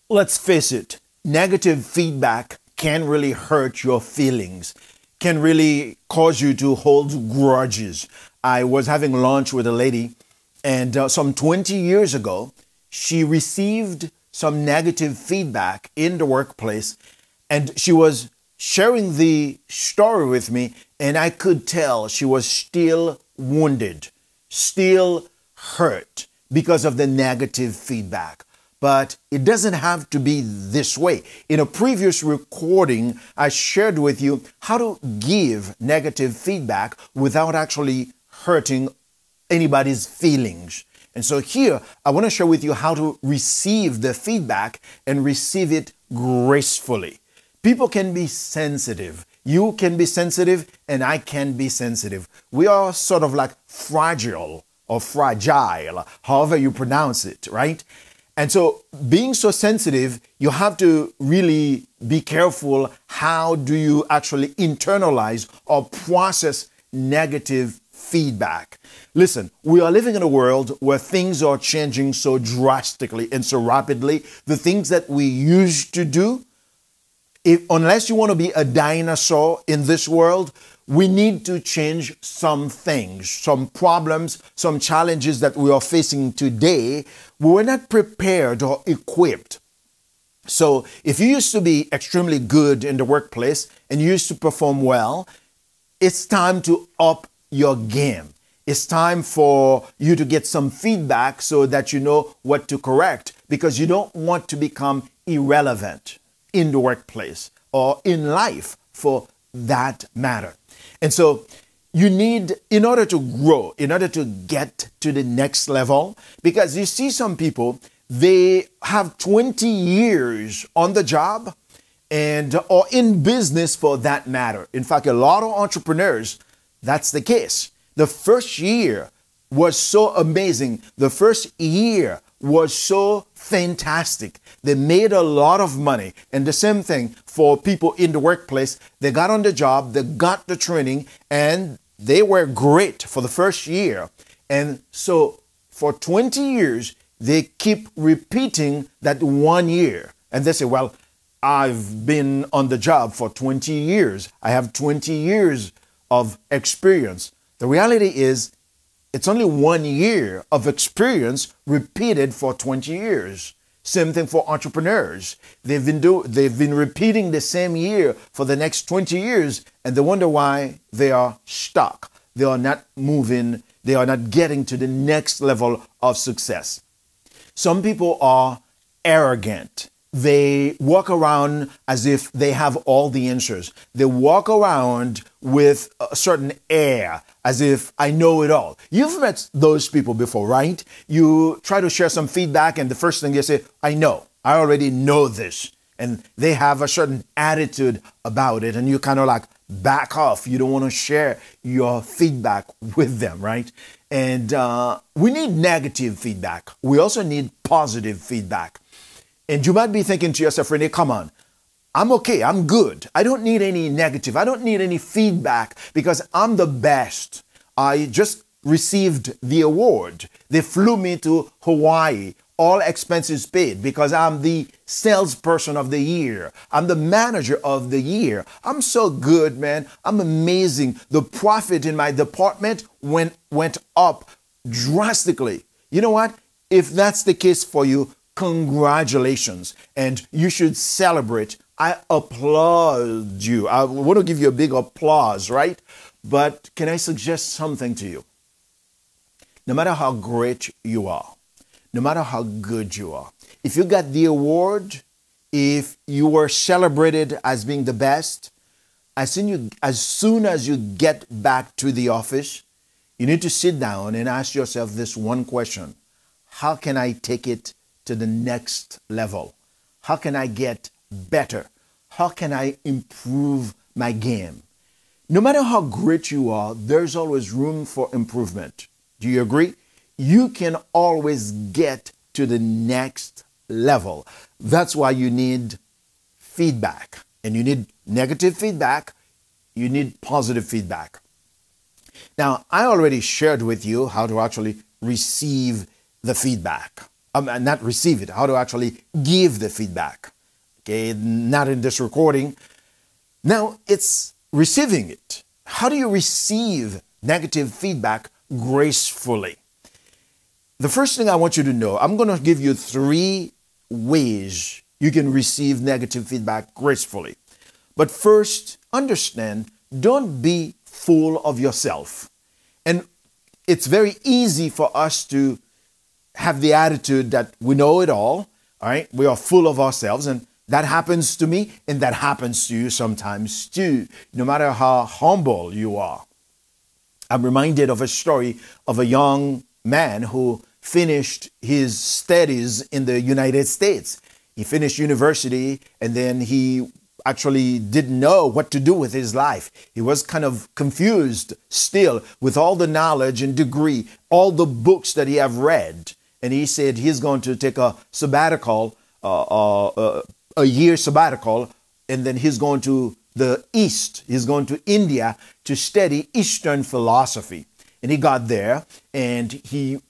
Let's face it, negative feedback can really hurt your feelings, can really cause you to hold grudges. I was having lunch with a lady, and some 20 years ago, she received some negative feedback in the workplace, and she was sharing the story with me, and I could tell she was still wounded, still hurt because of the negative feedback. But it doesn't have to be this way. In a previous recording, I shared with you how to give negative feedback without actually hurting anybody's feelings. And so here, I want to share with you how to receive the feedback and receive it gracefully. People can be sensitive. You can be sensitive, and I can be sensitive. We are sort of like fragile or fragile, however you pronounce it, right? And so being so sensitive, you have to really be careful. How do you actually internalize or process negative feedback? Listen, we are living in a world where things are changing so drastically and so rapidly. The things that we used to do, unless you want to be a dinosaur in this world, we need to change some things, some problems, some challenges that we are facing today. We were not prepared or equipped. So if you used to be extremely good in the workplace and you used to perform well, it's time to up your game. It's time for you to get some feedback so that you know what to correct, because you don't want to become irrelevant in the workplace or in life for that matter. And so you need, in order to grow, in order to get to the next level, because you see some people, they have 20 years on the job or in business for that matter. In fact, a lot of entrepreneurs, that's the case. The first year was so amazing. The first year was so fantastic. They made a lot of money. And the same thing for people in the workplace. They got on the job, they got the training, and they were great for the first year. And so for 20 years, they keep repeating that 1 year. And they say, well, I've been on the job for 20 years. I have 20 years of experience. The reality is, it's only 1 year of experience repeated for 20 years. Same thing for entrepreneurs. They've been repeating the same year for the next 20 years, and they wonder why they are stuck. They are not moving. They are not getting to the next level of success. Some people are arrogant. They walk around as if they have all the answers. They walk around with a certain air, as if I know it all. You've met those people before, right? You try to share some feedback, and the first thing they say, I already know this. And they have a certain attitude about it, and you kind of like back off. You don't want to share your feedback with them, right? And we need negative feedback. We also need positive feedback. And you might be thinking to yourself, Renee, come on. I'm okay. I'm good. I don't need any negative. I don't need any feedback because I'm the best. I just received the award. They flew me to Hawaii, all expenses paid, because I'm the salesperson of the year. I'm the manager of the year. I'm so good, man. I'm amazing. The profit in my department went up drastically. You know what? If that's the case for you, congratulations. And you should celebrate. I applaud you. I want to give you a big applause, right? But can I suggest something to you? No matter how great you are, no matter how good you are, if you got the award, if you were celebrated as being the best, as soon as you get back to the office, you need to sit down and ask yourself this one question. How can I take it to the next level? How can I get better? How can I improve my game? No matter how great you are, there's always room for improvement. Do you agree? You can always get to the next level. That's why you need feedback. And you need negative feedback. You need positive feedback. Now, I already shared with you how to actually receive the feedback. not receive it, how to actually give the feedback. Okay, not in this recording. Now it's receiving it. How do you receive negative feedback gracefully? The first thing I want you to know, I'm going to give you 3 ways you can receive negative feedback gracefully. But first, understand, don't be full of yourself. And it's very easy for us to have the attitude that we know it all right? We are full of ourselves, and that happens to me, and that happens to you sometimes too, no matter how humble you are. I'm reminded of a story of a young man who finished his studies in the United States. He finished university, and then he actually didn't know what to do with his life. He was kind of confused still with all the knowledge and degree, all the books that he have read. And he said he's going to take a sabbatical, a year sabbatical, and then he's going to the East. He's going to India to study Eastern philosophy. And he got there, and he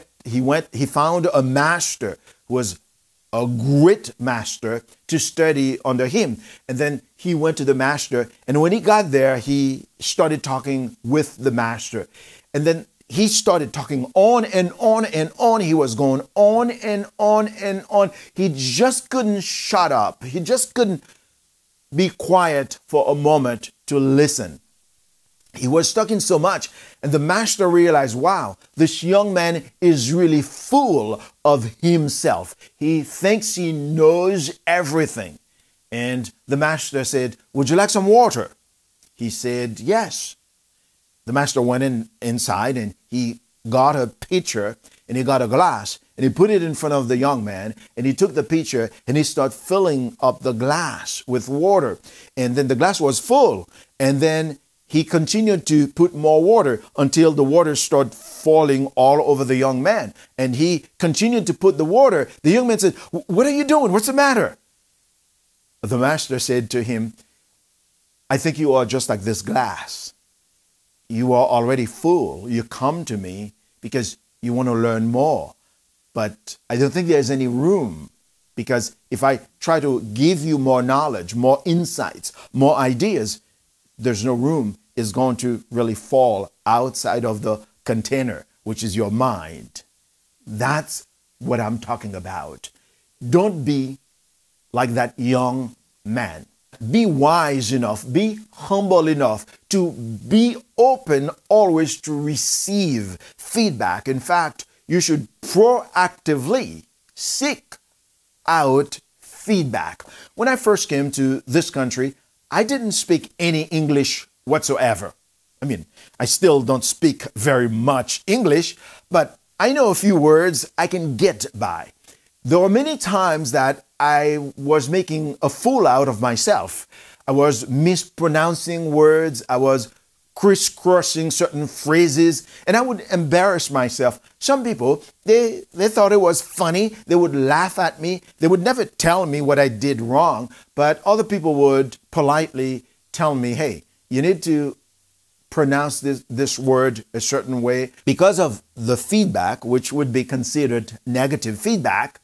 found a master who was a great master to study under him. And then he went to the master, and when he got there, he started talking with the master. And then he started talking on and on and on. He was going on and on and on. He just couldn't shut up. He just couldn't be quiet for a moment to listen. He was talking so much, and the master realized, wow, this young man is really full of himself. He thinks he knows everything. And the master said, would you like some water? He said, yes. The master went inside, and he got a pitcher, and he got a glass, and he put it in front of the young man, and he took the pitcher, and he started filling up the glass with water. And then the glass was full, and then he continued to put more water until the water started falling all over the young man. And he continued to put the water. The young man said, what are you doing? What's the matter? The master said to him, I think you are just like this glass. You are already full. You come to me because you want to learn more. But I don't think there's any room, because if I try to give you more knowledge, more insights, more ideas, there's no room. It's going to really fall outside of the container, which is your mind. That's what I'm talking about. Don't be like that young man. Be wise enough, be humble enough to be open always to receive feedback. In fact, you should proactively seek out feedback. When I first came to this country, I didn't speak any English whatsoever. I mean, I still don't speak very much English, but I know a few words I can get by. There were many times that I was making a fool out of myself. I was mispronouncing words. I was crisscrossing certain phrases, and I would embarrass myself. Some people, they thought it was funny. They would laugh at me. They would never tell me what I did wrong, but other people would politely tell me, hey, you need to pronounce this word a certain way. Because of the feedback, which would be considered negative feedback,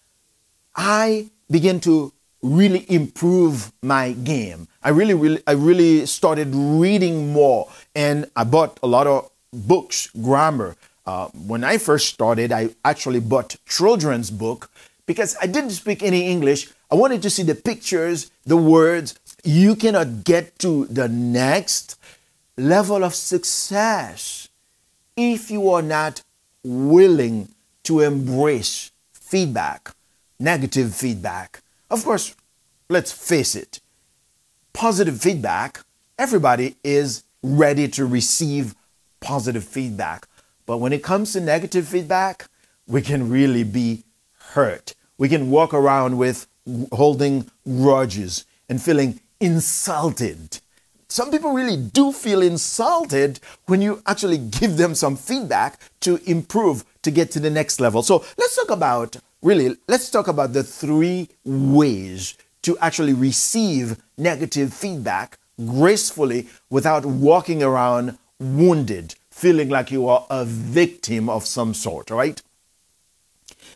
I began to really improve my game. I really started reading more, and I bought a lot of books, grammar. When I first started, I actually bought children's book because I didn't speak any English. I wanted to see the pictures, the words. You cannot get to the next level of success if you are not willing to embrace feedback, negative feedback. Of course, let's face it, positive feedback, everybody is ready to receive positive feedback. But when it comes to negative feedback, we can really be hurt. We can walk around with holding grudges and feeling insulted. Some people really do feel insulted when you actually give them some feedback to improve, to get to the next level. So let's talk about the 3 ways to actually receive negative feedback gracefully without walking around wounded, feeling like you are a victim of some sort, right?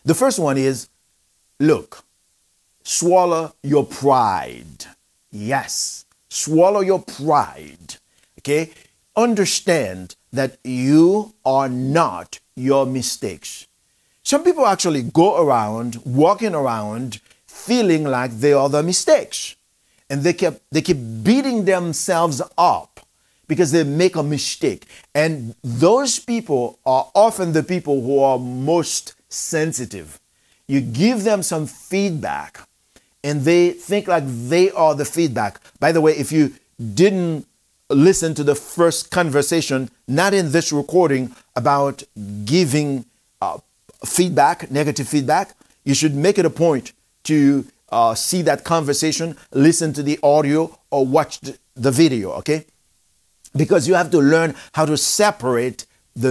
The first one is, look, swallow your pride. Yes, swallow your pride. Okay? Understand that you are not your mistakes. Some people actually go around, walking around, feeling like they are the mistakes. And they keep beating themselves up because they make a mistake. And those people are often the people who are most sensitive. You give them some feedback and they think like they are the feedback. By the way, if you didn't listen to the first conversation, not in this recording, about giving feedback, negative feedback, you should make it a point to see that conversation, listen to the audio, or watch the video, okay? Because you have to learn how to separate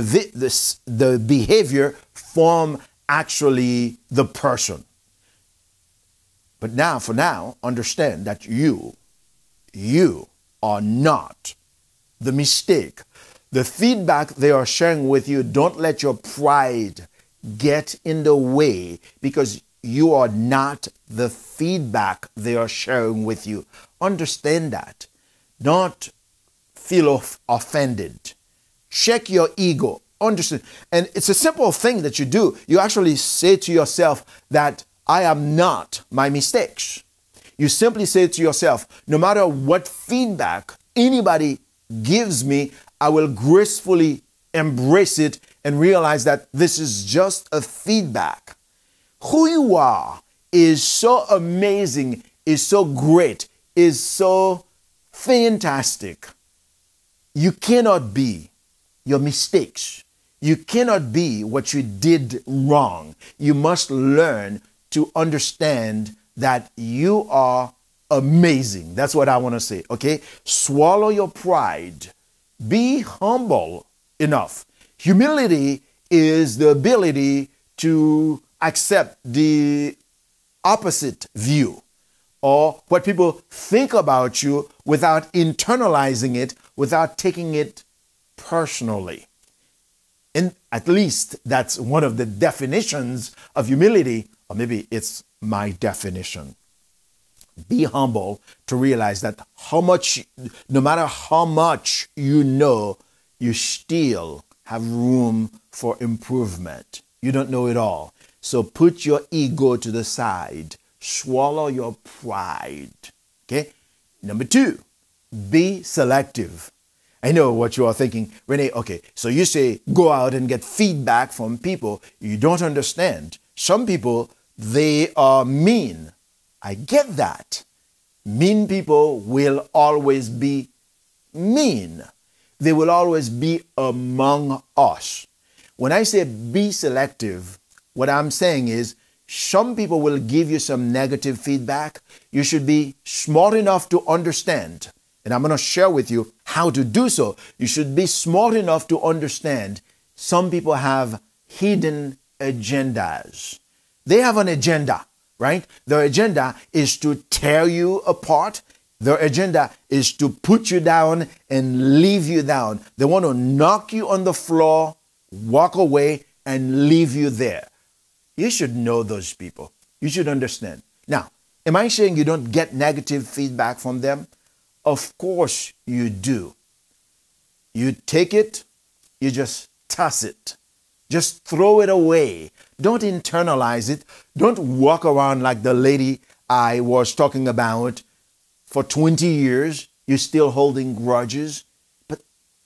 the behavior from actually the person. But now, for now, understand that you are not the mistake. The feedback they are sharing with you, don't let your pride get in the way, because you are not the feedback they are sharing with you. Understand that. Don't feel offended. Check your ego. Understand. And it's a simple thing that you do. You actually say to yourself that I am not my mistakes. You simply say to yourself, no matter what feedback anybody gives me, I will gracefully embrace it and realize that this is just a feedback. Who you are is so amazing, is so great, is so fantastic. You cannot be your mistakes. You cannot be what you did wrong. You must learn to understand that you are amazing. That's what I want to say, okay? Swallow your pride. Be humble enough. Humility is the ability to accept the opposite view or what people think about you without internalizing it, without taking it personally. And at least that's one of the definitions of humility, or maybe it's my definition. Be humble to realize that no matter how much you know, you still have room for improvement. You don't know it all. So put your ego to the side. Swallow your pride. Okay? Number 2, be selective. I know what you are thinking, Renee. Okay, so you say go out and get feedback from people you don't understand. Some people, they are mean. I get that. Mean people will always be mean. They will always be among us. When I say be selective, what I'm saying is some people will give you some negative feedback. You should be smart enough to understand. And I'm going to share with you how to do so. You should be smart enough to understand some people have hidden agendas. They have an agenda, right? Their agenda is to tear you apart. Their agenda is to put you down and leave you down. They want to knock you on the floor, walk away, and leave you there. You should know those people. You should understand. Now, am I saying you don't get negative feedback from them? Of course you do. You take it, you just toss it. Just throw it away. Don't internalize it. Don't walk around like the lady I was talking about for 20 years. You're still holding grudges. But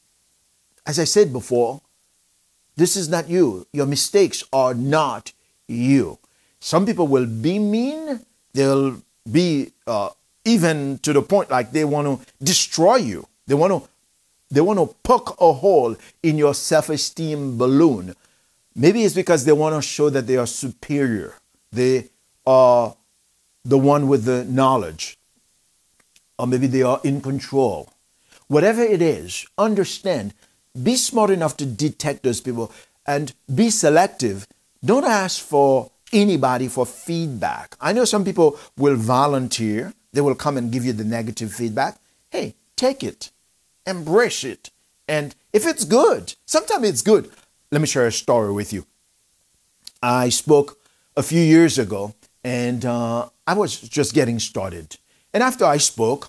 as I said before, this is not you. Your mistakes are not you. Some people will be mean. They'll be even to the point like they want to destroy you. They want to poke a hole in your self-esteem balloon. Maybe it's because they want to show that they are superior. They are the one with the knowledge. Or maybe they are in control. Whatever it is, understand. Be smart enough to detect those people and be selective. Don't ask for anybody for feedback. I know some people will volunteer. They will come and give you the negative feedback. Hey, take it. Embrace it. And if it's good, sometimes it's good. Let me share a story with you. I spoke a few years ago, and I was just getting started. And after I spoke,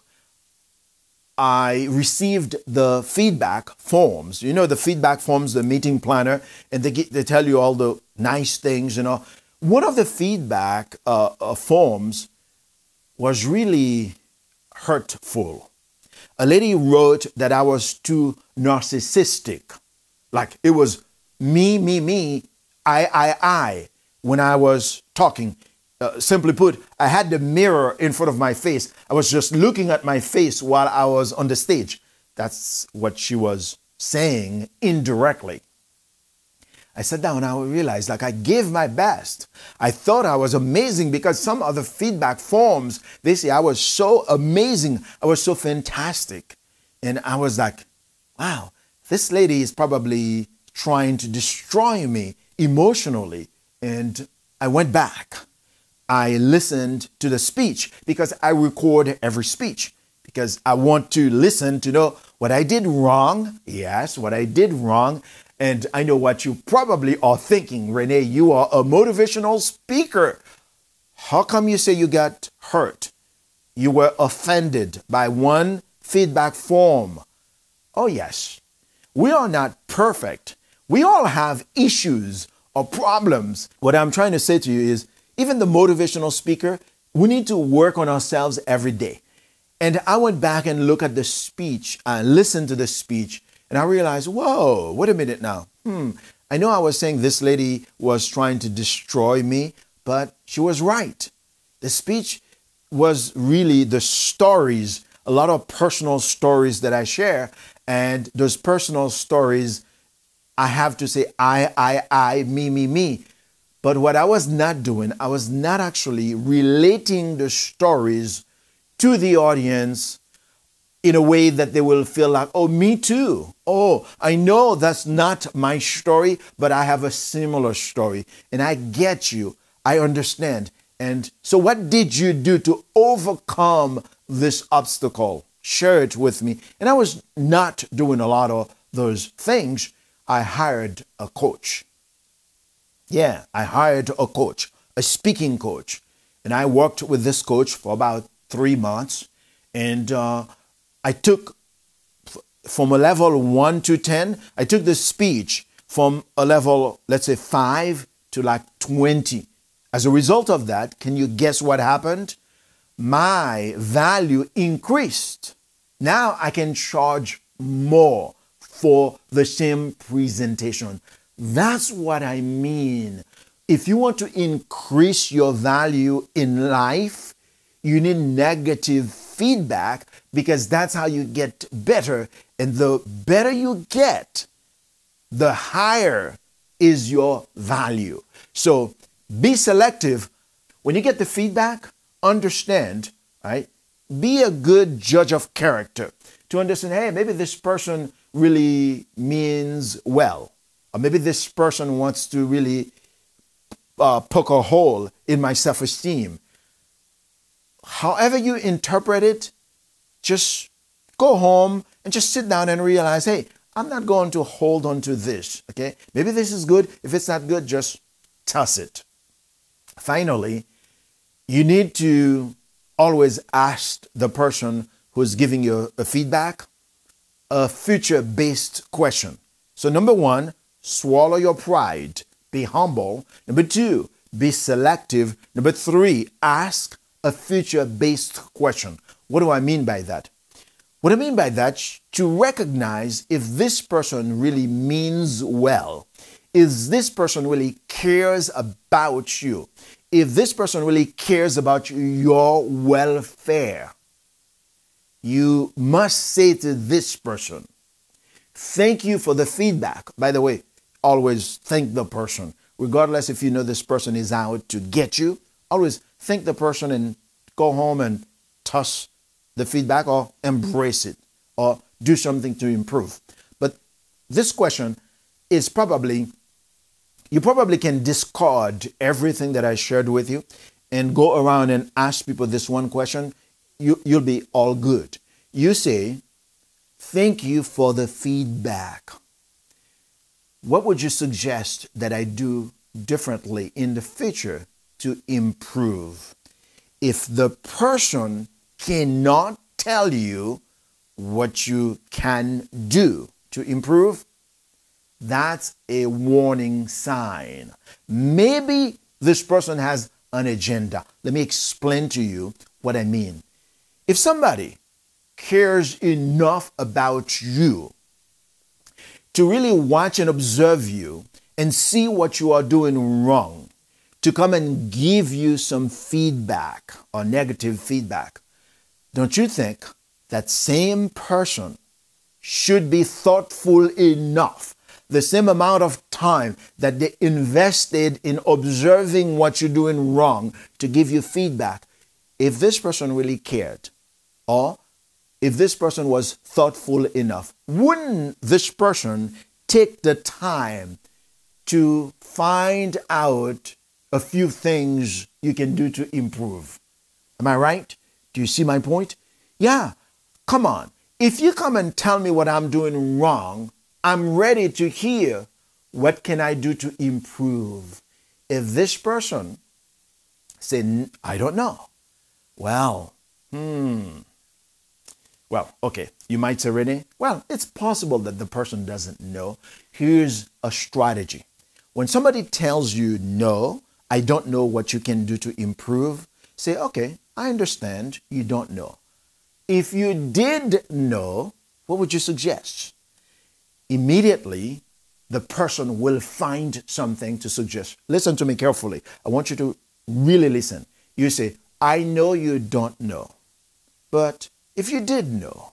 I received the feedback forms. You know, the feedback forms, the meeting planner, and they tell you all the nice things, you know. One of the feedback forms was really hurtful. A lady wrote that I was too narcissistic. Like it was me, I, when I was talking. Simply put, I had the mirror in front of my face. I was just looking at my face while I was on the stage. That's what she was saying indirectly. I sat down and I realized like I gave my best. I thought I was amazing because some other feedback forms, they say I was so amazing. I was so fantastic. And I was like, wow, this lady is probably trying to destroy me emotionally. And I went back. I listened to the speech because I record every speech because I want to listen to know what I did wrong. Yes, what I did wrong. And I know what you probably are thinking, Renee, you are a motivational speaker. How come you say you got hurt? You were offended by one feedback form. Oh, yes. We are not perfect. We all have issues or problems. What I'm trying to say to you is, even the motivational speaker, we need to work on ourselves every day. And I went back and looked at the speech and listened to the speech, and I realized, whoa, wait a minute now. I know I was saying this lady was trying to destroy me, but she was right. The speech was really the stories, a lot of personal stories that I share. And those personal stories, I have to say, I, me. But what I was not doing, I was not actually relating the stories to the audience in a way that they will feel like, oh, me too. Oh, I know that's not my story, but I have a similar story. And I get you. I understand. And so what did you do to overcome this obstacle? Share it with me. And I was not doing a lot of those things. I hired a coach. Yeah, I hired a coach, a speaking coach. And I worked with this coach for about 3 months. And I took from a level 1 to 10, I took the speech from a level, let's say 5 to like 20. As a result of that, can you guess what happened? My value increased. Now I can charge more for the same presentation. That's what I mean. If you want to increase your value in life, you need negative feedback because that's how you get better. And the better you get, the higher is your value. So be selective. When you get the feedback, understand, right? Be a good judge of character to understand, hey, maybe this person really means well. Or maybe this person wants to really poke a hole in my self-esteem. However you interpret it, just go home and just sit down and realize, hey, I'm not going to hold on to this, okay? Maybe this is good. If it's not good, just toss it. Finally, you need to always ask the person who's giving you a feedback a future-based question. So number 1, swallow your pride. Be humble. Number 2, be selective. Number 3, ask a future-based question. What do I mean by that? What I mean by that, to recognize if this person really means well, if this person really cares about you, if this person really cares about your welfare, you must say to this person, thank you for the feedback. By the way, always thank the person. Regardless if you know this person is out to get you, always thank the person and go home and toss the feedback or embrace it or do something to improve. But this question is you probably can discard everything that I shared with you and go around and ask people this one question. You'll be all good. You say, thank you for the feedback. What would you suggest that I do differently in the future to improve. If the person cannot tell you what you can do to improve, that's a warning sign. Maybe this person has an agenda. Let me explain to you what I mean. If somebody cares enough about you to really watch and observe you and see what you are doing wrong, to come and give you some feedback or negative feedback, don't you think that same person should be thoughtful enough, the same amount of time that they invested in observing what you're doing wrong to give you feedback? If this person really cared, or if this person was thoughtful enough, wouldn't this person take the time to find out a few things you can do to improve? Am I right? Do you see my point? Yeah, come on. If you come and tell me what I'm doing wrong, I'm ready to hear what can I do to improve. If this person said, I don't know, well, okay, you might say, Renee, well, it's possible that the person doesn't know. Here's a strategy. When somebody tells you, no, I don't know what you can do to improve, say, okay, I understand you don't know. If you did know, what would you suggest? Immediately, the person will find something to suggest. Listen to me carefully. I want you to really listen. You say, I know you don't know, but if you did know,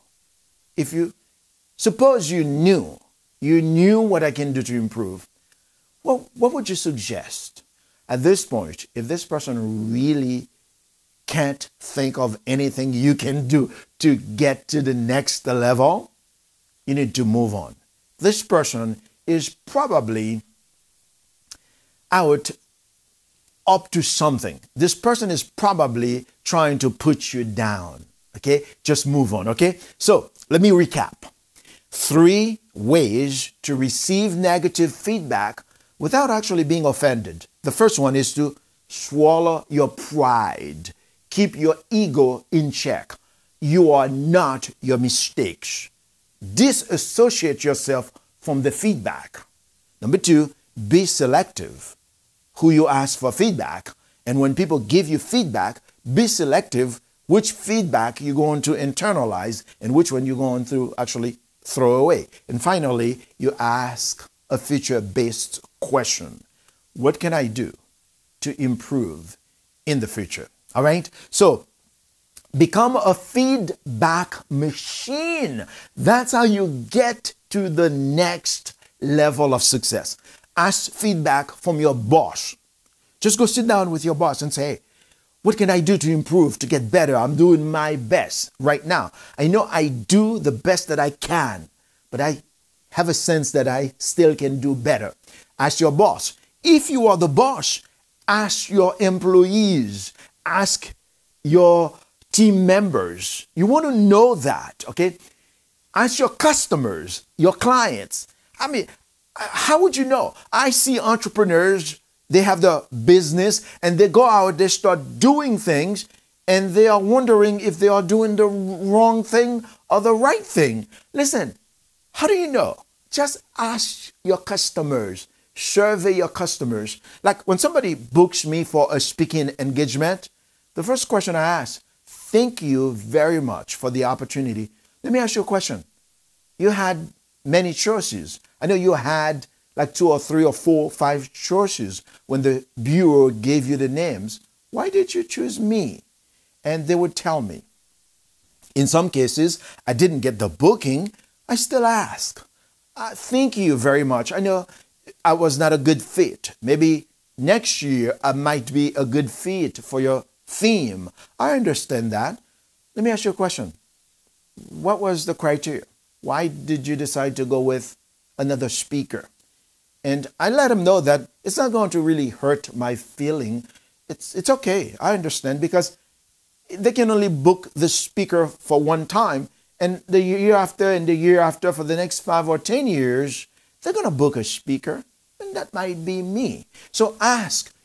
suppose you knew what I can do to improve, well, what would you suggest? At this point, if this person really can't think of anything you can do to get to the next level, you need to move on. This person is probably out up to something. This person is probably trying to put you down. Okay, just move on. Okay, so let me recap. 3 ways to receive negative feedback without actually being offended. The first one is to swallow your pride. Keep your ego in check. You are not your mistakes. Disassociate yourself from the feedback. Number 2, be selective who you ask for feedback. And when people give you feedback, be selective which feedback you're going to internalize and which one you're going to actually throw away. And finally, you ask a future-based question. What can I do to improve in the future? All right? So become a feedback machine. That's how you get to the next level of success. Ask feedback from your boss. Just go sit down with your boss and say, hey, what can I do to improve, to get better? I'm doing my best right now. I know I do the best that I can, but I have a sense that I still can do better. Ask your boss. If you are the boss, ask your employees. Ask your team members. You want to know that, okay? Ask your customers, your clients. I mean, how would you know? I see entrepreneurs, they have the business and they go out, they start doing things and they are wondering if they are doing the wrong thing or the right thing. Listen, how do you know? Just ask your customers, survey your customers. Like when somebody books me for a speaking engagement, the first question I ask, thank you very much for the opportunity. Let me ask you a question. You had many choices. I know you had like 2 or 3 or 4, 5 choices when the bureau gave you the names. Why did you choose me? And they would tell me. In some cases, I didn't get the booking. I still ask. Thank you very much. I know I was not a good fit. Maybe next year I might be a good fit for your theme. I understand that. Let me ask you a question. What was the criteria? Why did you decide to go with another speaker? And I let them know that it's not going to really hurt my feeling. It's okay. I understand because they can only book the speaker for one time. And the year after and the year after for the next 5 or 10 years, they're going to book a speaker. And that might be me. So ask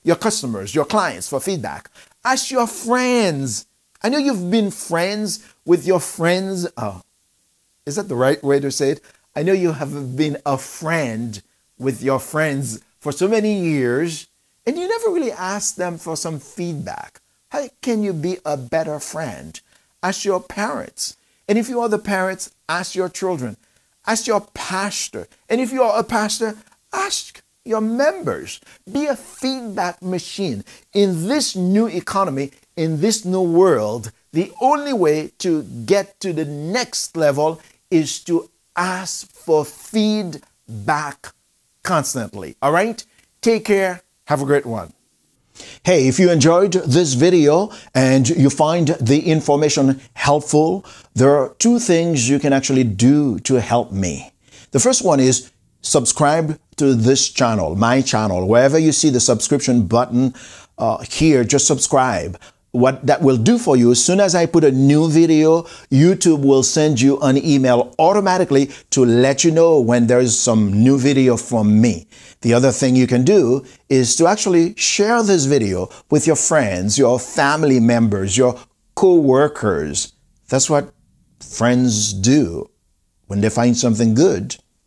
your customers, your clients for feedback. Ask your friends. I know you've been friends with your friends. Oh, is that the right way to say it? I know you have been a friend with your friends for so many years, and you never really ask them for some feedback. How can you be a better friend? Ask your parents. And if you are the parents, ask your children. Ask your pastor. And if you are a pastor, ask your members. Be a feedback machine. In this new economy, in this new world, the only way to get to the next level is to ask for feedback constantly. All right? Take care. Have a great one. Hey, if you enjoyed this video and you find the information helpful, there are two things you can actually do to help me. The first one is subscribe to this channel, my channel. Wherever you see the subscription button here, just subscribe. What that will do for you, as soon as I put a new video, YouTube will send you an email automatically to let you know when there's some new video from me. The other thing you can do is to actually share this video with your friends, your family members, your co-workers. That's what friends do when they find something good.